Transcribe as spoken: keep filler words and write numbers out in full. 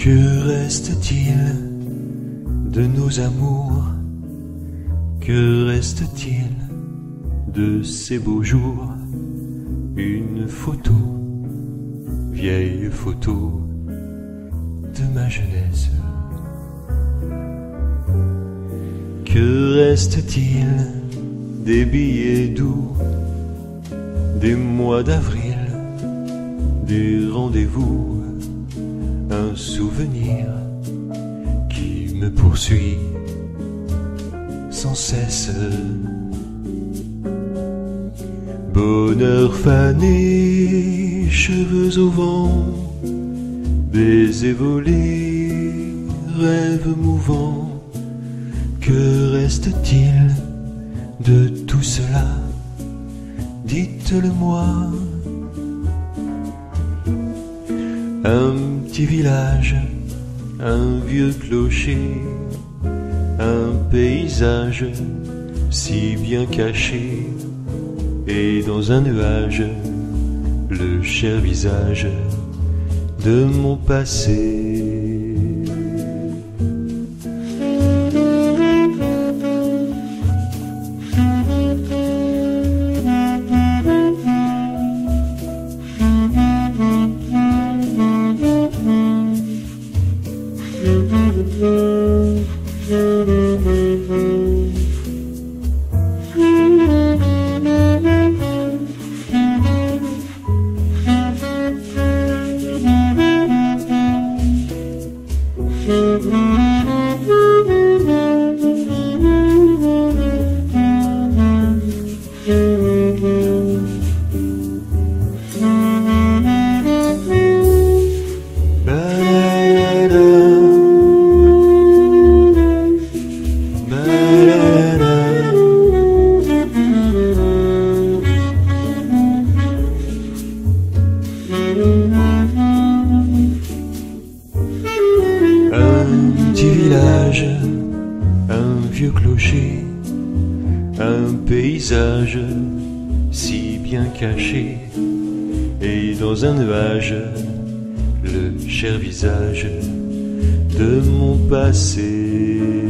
Que reste-t-il de nos amours? Que reste-t-il de ces beaux jours? Une photo, vieille photo de ma jeunesse. Que reste-t-il des billets doux, des mois d'avril, des rendez-vous? Un souvenir qui me poursuit sans cesse. Bonheur fané, cheveux au vent, baisers volés, rêves mouvants. Que reste-t-il de tout cela? Dites-le-moi. Un petit village, un vieux clocher, un paysage si bien caché, et dans un nuage, le cher visage de mon passé. Un petit village, un vieux clocher, un paysage si bien caché, et dans un nuage, le cher visage de mon passé.